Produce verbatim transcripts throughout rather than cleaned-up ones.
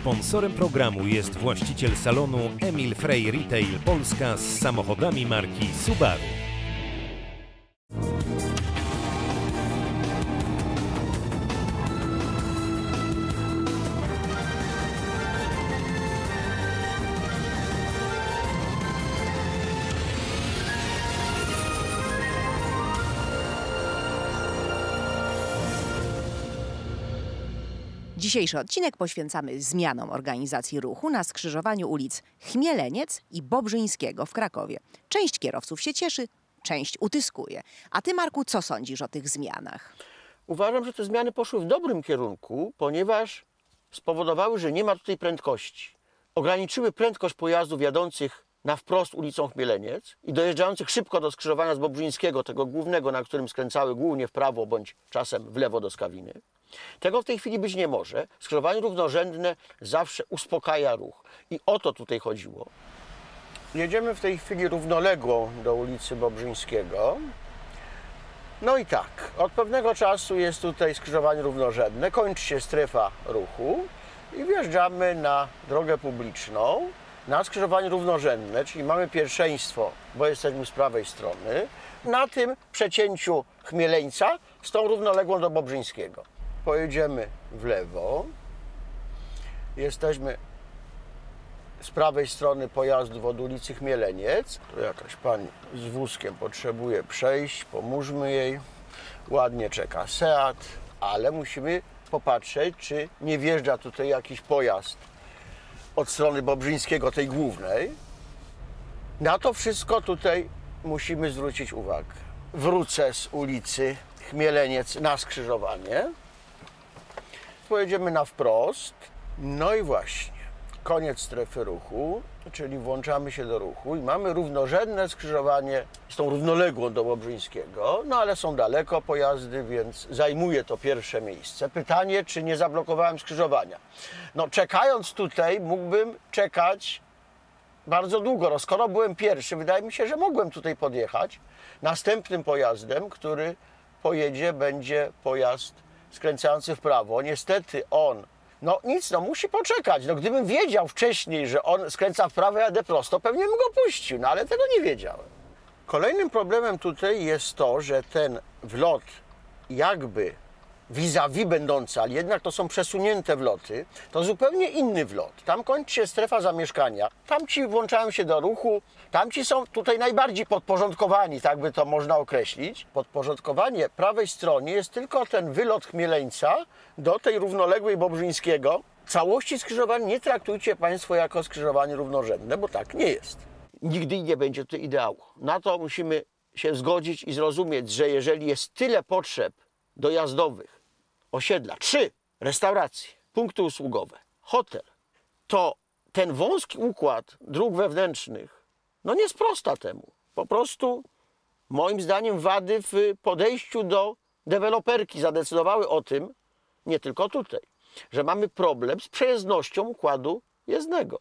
Sponsorem programu jest właściciel salonu Emil Frey Retail Polska z samochodami marki Subaru. Dzisiejszy odcinek poświęcamy zmianom organizacji ruchu na skrzyżowaniu ulic Chmieleniec i Bobrzyńskiego w Krakowie. Część kierowców się cieszy, część utyskuje. A ty, Marku, co sądzisz o tych zmianach? Uważam, że te zmiany poszły w dobrym kierunku, ponieważ spowodowały, że nie ma tutaj prędkości. Ograniczyły prędkość pojazdów jadących na wprost ulicą Chmieleniec i dojeżdżających szybko do skrzyżowania z Bobrzyńskiego, tego głównego, na którym skręcały głównie w prawo bądź czasem w lewo do Skawiny. Tego w tej chwili być nie może. Skrzyżowanie równorzędne zawsze uspokaja ruch. I o to tutaj chodziło. Jedziemy w tej chwili równoległą do ulicy Bobrzyńskiego. No i tak, od pewnego czasu jest tutaj skrzyżowanie równorzędne, kończy się strefa ruchu i wjeżdżamy na drogę publiczną, na skrzyżowanie równorzędne, czyli mamy pierwszeństwo, bo jesteśmy z prawej strony, na tym przecięciu Chmieleńca z tą równoległą do Bobrzyńskiego. Pojedziemy w lewo, jesteśmy z prawej strony pojazdów od ulicy Chmieleniec. Tu jakaś pani z wózkiem potrzebuje przejść, pomóżmy jej. Ładnie czeka Seat, ale musimy popatrzeć, czy nie wjeżdża tutaj jakiś pojazd od strony Bobrzyńskiego, tej głównej. Na to wszystko tutaj musimy zwrócić uwagę. Wrócę z ulicy Chmieleniec na skrzyżowanie. Pojedziemy na wprost. No i właśnie, koniec strefy ruchu, czyli włączamy się do ruchu i mamy równorzędne skrzyżowanie z tą równoległą do Bobrzyńskiego, no ale są daleko pojazdy, więc zajmuje to pierwsze miejsce. Pytanie, czy nie zablokowałem skrzyżowania? No czekając tutaj mógłbym czekać bardzo długo. No, skoro byłem pierwszy, wydaje mi się, że mogłem tutaj podjechać. Następnym pojazdem, który pojedzie, będzie pojazd skręcający w prawo. Niestety on, no nic, no musi poczekać. No gdybym wiedział wcześniej, że on skręca w prawo, jadę prosto, pewnie bym go puścił, no ale tego nie wiedziałem. Kolejnym problemem tutaj jest to, że ten wlot jakby vis-a-vis będący, ale jednak to są przesunięte wloty, to zupełnie inny wlot. Tam kończy się strefa zamieszkania, tamci włączają się do ruchu, tamci są tutaj najbardziej podporządkowani, tak by to można określić. Podporządkowanie prawej stronie jest tylko ten wylot Chmieleńca do tej równoległej Bobrzyńskiego. Całości skrzyżowań nie traktujcie Państwo jako skrzyżowanie równorzędne, bo tak nie jest. Nigdy nie będzie tutaj ideału. Na to musimy się zgodzić i zrozumieć, że jeżeli jest tyle potrzeb dojazdowych, osiedla, trzy restauracje, punkty usługowe, hotel, to ten wąski układ dróg wewnętrznych no nie sprosta temu. Po prostu moim zdaniem wady w podejściu do deweloperki zadecydowały o tym, nie tylko tutaj, że mamy problem z przejezdnością układu jezdnego.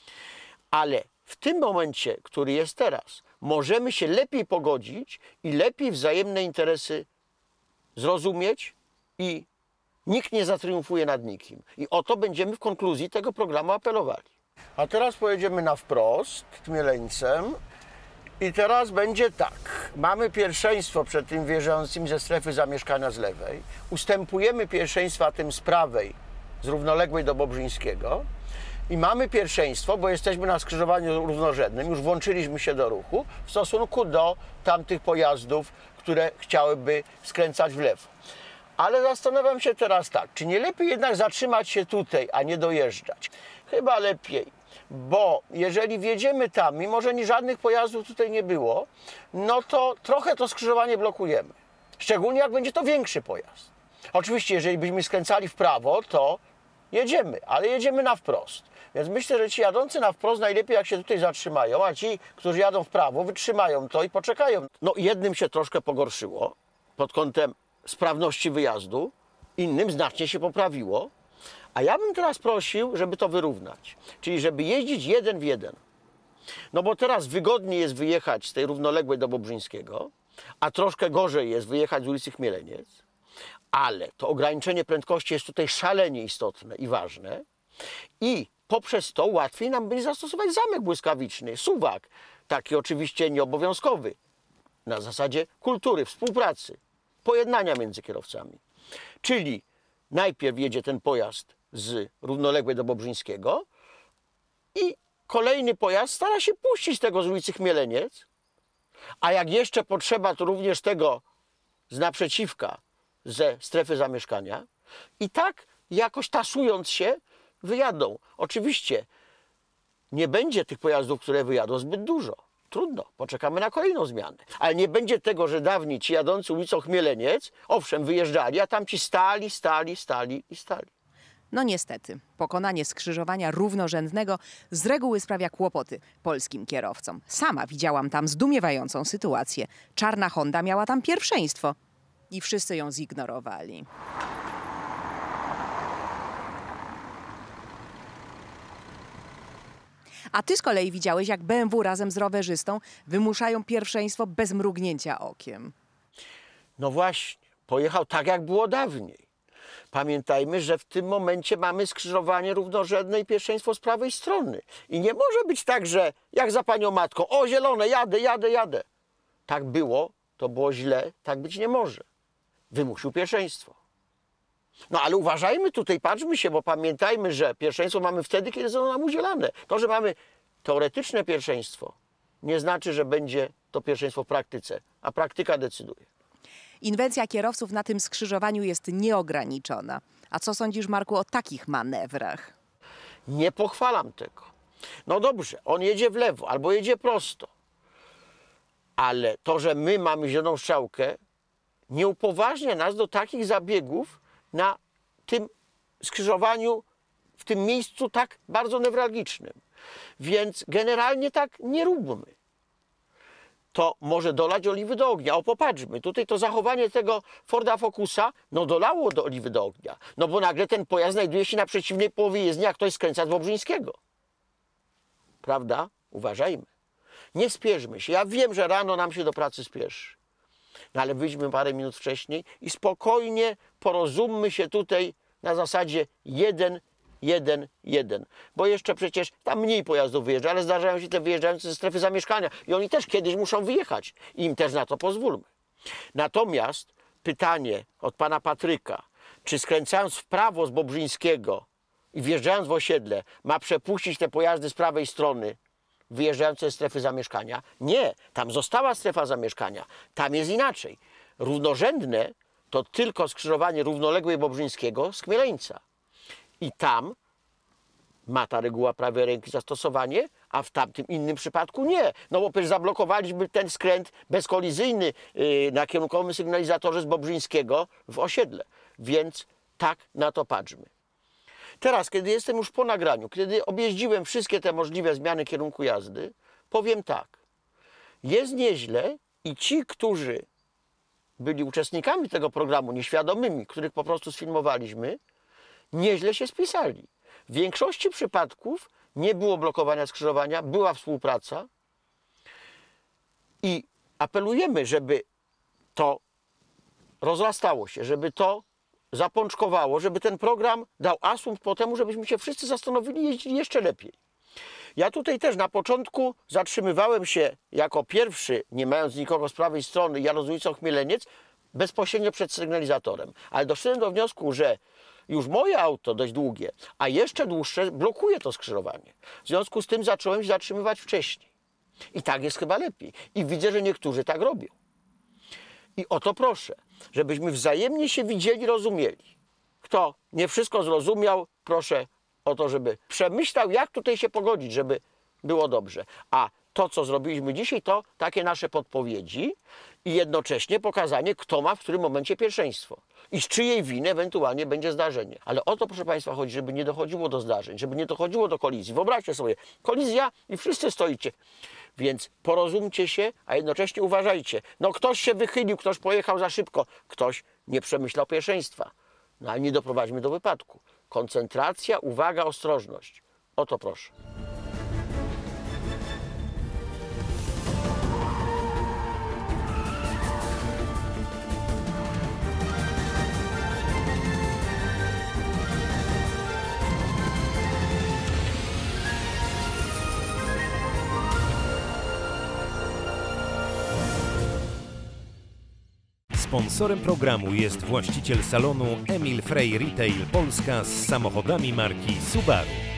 Ale w tym momencie, który jest teraz, możemy się lepiej pogodzić i lepiej wzajemne interesy zrozumieć i nikt nie zatriumfuje nad nikim. I o to będziemy w konkluzji tego programu apelowali. A teraz pojedziemy na wprost Chmieleńcem i teraz będzie tak. Mamy pierwszeństwo przed tym wjeżdżającym ze strefy zamieszkania z lewej. Ustępujemy pierwszeństwa tym z prawej, z równoległej do Bobrzyńskiego. I mamy pierwszeństwo, bo jesteśmy na skrzyżowaniu równorzędnym, już włączyliśmy się do ruchu w stosunku do tamtych pojazdów, które chciałyby skręcać w lewo. Ale zastanawiam się teraz tak, czy nie lepiej jednak zatrzymać się tutaj, a nie dojeżdżać? Chyba lepiej, bo jeżeli wjedziemy tam, mimo że ni żadnych pojazdów tutaj nie było, no to trochę to skrzyżowanie blokujemy. Szczególnie jak będzie to większy pojazd. Oczywiście, jeżeli byśmy skręcali w prawo, to jedziemy, ale jedziemy na wprost. Więc myślę, że ci jadący na wprost najlepiej jak się tutaj zatrzymają, a ci, którzy jadą w prawo, wytrzymają to i poczekają. No jednym się troszkę pogorszyło pod kątem sprawności wyjazdu, innym znacznie się poprawiło, a ja bym teraz prosił, żeby to wyrównać. Czyli żeby jeździć jeden w jeden. No bo teraz wygodniej jest wyjechać z tej równoległej do Bobrzyńskiego, a troszkę gorzej jest wyjechać z ulicy Chmieleniec, ale to ograniczenie prędkości jest tutaj szalenie istotne i ważne. I poprzez to łatwiej nam będzie zastosować zamek błyskawiczny, suwak, taki oczywiście nieobowiązkowy, na zasadzie kultury, współpracy, pojednania między kierowcami. Czyli najpierw jedzie ten pojazd z Równoległej do Bobrzyńskiego i kolejny pojazd stara się puścić tego z ulicy Chmieleniec, a jak jeszcze potrzeba, to również tego z naprzeciwka, ze strefy zamieszkania i tak jakoś tasując się wyjadą. Oczywiście nie będzie tych pojazdów, które wyjadą zbyt dużo. Trudno, poczekamy na kolejną zmianę. Ale nie będzie tego, że dawniej ci jadący ulicą Chmieleniec, owszem, wyjeżdżali, a tamci stali, stali, stali i stali. No niestety, pokonanie skrzyżowania równorzędnego z reguły sprawia kłopoty polskim kierowcom. Sama widziałam tam zdumiewającą sytuację. Czarna Honda miała tam pierwszeństwo i wszyscy ją zignorowali. A ty z kolei widziałeś, jak B M W razem z rowerzystą wymuszają pierwszeństwo bez mrugnięcia okiem. No właśnie, pojechał tak, jak było dawniej. Pamiętajmy, że w tym momencie mamy skrzyżowanie równorzędne i pierwszeństwo z prawej strony. I nie może być tak, że jak za panią matką, o zielone, jadę, jadę, jadę. Tak było, to było źle, tak być nie może. Wymusił pierwszeństwo. No ale uważajmy tutaj, patrzmy się, bo pamiętajmy, że pierwszeństwo mamy wtedy, kiedy jest ono nam udzielane. To, że mamy teoretyczne pierwszeństwo, nie znaczy, że będzie to pierwszeństwo w praktyce, a praktyka decyduje. Inwencja kierowców na tym skrzyżowaniu jest nieograniczona. A co sądzisz, Marku, o takich manewrach? Nie pochwalam tego. No dobrze, on jedzie w lewo albo jedzie prosto. Ale to, że my mamy zieloną strzałkę, nie upoważnia nas do takich zabiegów na tym skrzyżowaniu, w tym miejscu tak bardzo newralgicznym. Więc generalnie tak nie róbmy. To może dolać oliwy do ognia. O, popatrzmy, tutaj to zachowanie tego Forda Focusa, no dolało do oliwy do ognia. No bo nagle ten pojazd znajduje się na przeciwnej połowie jezdni, jak ktoś skręca z Bobrzyńskiego. Prawda? Uważajmy. Nie spieszmy się. Ja wiem, że rano nam się do pracy spieszy. No ale wyjdźmy parę minut wcześniej i spokojnie porozummy się tutaj na zasadzie jeden, jeden, jeden. Bo jeszcze przecież tam mniej pojazdów wyjeżdża, ale zdarzają się te wyjeżdżające ze strefy zamieszkania i oni też kiedyś muszą wyjechać i im też na to pozwólmy. Natomiast pytanie od pana Patryka, czy skręcając w prawo z Bobrzyńskiego i wjeżdżając w osiedle ma przepuścić te pojazdy z prawej strony wyjeżdżające ze strefy zamieszkania? Nie, tam została strefa zamieszkania, tam jest inaczej. Równorzędne to tylko skrzyżowanie Równoległej Bobrzyńskiego z Chmieleńca. I tam ma ta reguła prawej ręki zastosowanie, a w tamtym innym przypadku nie. No bo przecież zablokowaliśmy ten skręt bezkolizyjny yy, na kierunkowym sygnalizatorze z Bobrzyńskiego w osiedle. Więc tak na to patrzmy. Teraz, kiedy jestem już po nagraniu, kiedy objeździłem wszystkie te możliwe zmiany kierunku jazdy, powiem tak. Jest nieźle i ci, którzy byli uczestnikami tego programu, nieświadomymi, których po prostu sfilmowaliśmy, nieźle się spisali. W większości przypadków nie było blokowania skrzyżowania, była współpraca i apelujemy, żeby to rozrastało się, żeby to zapączkowało, żeby ten program dał asumpt po temu, żebyśmy się wszyscy zastanowili i jeździli jeszcze lepiej. Ja tutaj też na początku zatrzymywałem się jako pierwszy, nie mając nikogo z prawej strony, jadąc ulicą Chmieleniec, bezpośrednio przed sygnalizatorem. Ale doszedłem do wniosku, że już moje auto, dość długie, a jeszcze dłuższe, blokuje to skrzyżowanie. W związku z tym zacząłem się zatrzymywać wcześniej. I tak jest chyba lepiej. I widzę, że niektórzy tak robią. I o to proszę, żebyśmy wzajemnie się widzieli, rozumieli. Kto nie wszystko zrozumiał, proszę o to, żeby przemyślał, jak tutaj się pogodzić, żeby było dobrze. A to, co zrobiliśmy dzisiaj, to takie nasze podpowiedzi i jednocześnie pokazanie, kto ma w którym momencie pierwszeństwo i z czyjej winy ewentualnie będzie zdarzenie. Ale o to, proszę Państwa, chodzi, żeby nie dochodziło do zdarzeń, żeby nie dochodziło do kolizji. Wyobraźcie sobie, kolizja i wszyscy stoicie. Więc porozumcie się, a jednocześnie uważajcie. No ktoś się wychylił, ktoś pojechał za szybko, ktoś nie przemyślał pierwszeństwa. No ale nie doprowadźmy do wypadku. Koncentracja, uwaga, ostrożność. O to proszę. Sponsorem programu jest właściciel salonu Emil Frey Retail Polska z samochodami marki Subaru.